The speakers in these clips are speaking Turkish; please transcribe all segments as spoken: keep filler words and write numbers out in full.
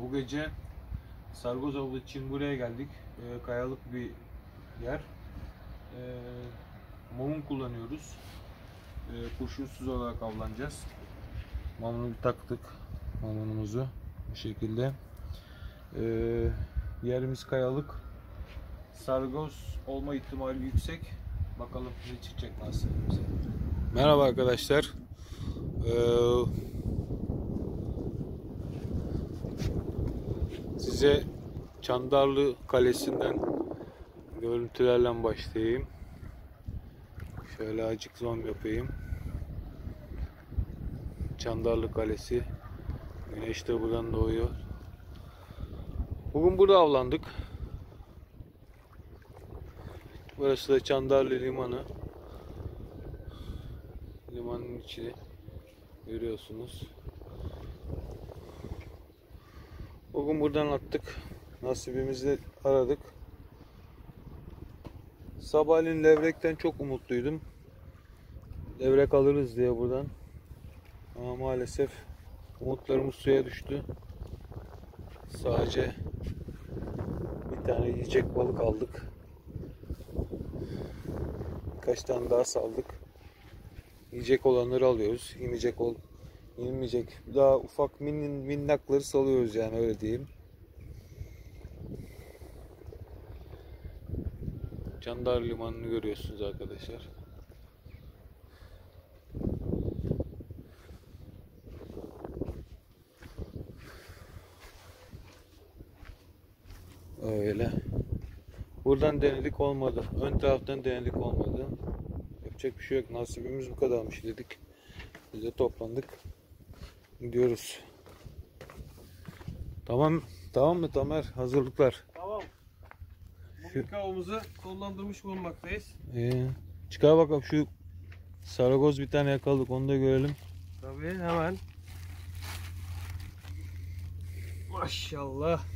Bu gece Sargozovlu Çingura'ya geldik. E, kayalık bir yer. E, Mamun kullanıyoruz. E, kurşunsuz olarak avlanacağız. Mamunu bir taktık. Mamunumuzu bu şekilde. E, yerimiz kayalık. Sargoz olma ihtimali yüksek. Bakalım ne çıkacak nasibimize. Merhaba arkadaşlar. Ee, size Çandarlı Kalesi'nden görüntülerle başlayayım. Şöyle azıcık zoom yapayım. Çandarlı Kalesi. Güneş de buradan doğuyor. Bugün burada avlandık. Burası da Çandarlı Limanı. Limanın içi görüyorsunuz. Bugün buradan attık. Nasibimizi aradık. Sabahleyin levrekten çok umutluydum. Levrek alırız diye buradan. Ama maalesef umutlarımız suya düştü. Sadece bir tane yiyecek balık aldık. Birkaç tane daha saldık. Yiyecek olanları alıyoruz. İnecek ol, inmeyecek. Daha ufak min, minnakları salıyoruz yani, öyle diyeyim. Çandarlı Limanı'nı görüyorsunuz arkadaşlar. Öyle. Buradan denedik, olmadı. Ön taraftan denedik, olmadı. Yapacak bir şey yok. Nasibimiz bu kadarmış dedik. Biz de toplandık. Gidiyoruz. Tamam. Tamam mı Tamer? Hazırlıklar. Tamam. Bugün avımızı sonlandırmış bulunmaktayız. Ee, çıkar bakalım, şu Saragoz bir tane yakaladık, onu da görelim. Tabii, hemen. Maşallah.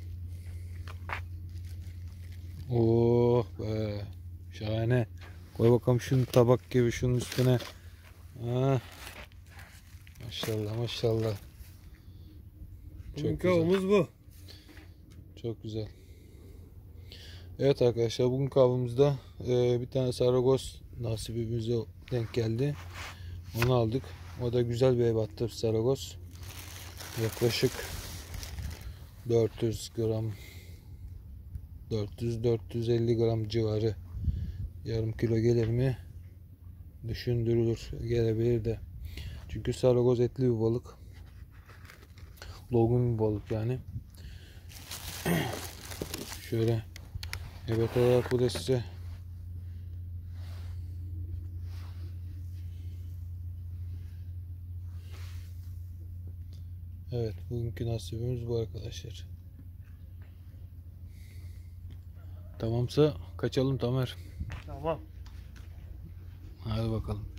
Oh be. Şahane. Koy bakalım şunu tabak gibi şunun üstüne. Ha. Maşallah maşallah. Çok Bugün güzel. avımız bu. Çok güzel. Evet arkadaşlar, bugün avımızda e, bir tane Saragoz nasibimize denk geldi. Onu aldık. O da güzel bir ebattır Saragoz. Yaklaşık dört yüz gram, dört yüz dört yüz elli gram civarı, yarım kilo gelir mi düşündürülür, gelebilir de. Çünkü Saragoz etli bir balık, dolgun bir balık yani. Şöyle evet olarak bu da size evet, bugünkü nasibimiz bu arkadaşlar. Tamamsa kaçalım Tamer. Tamam. Hadi bakalım.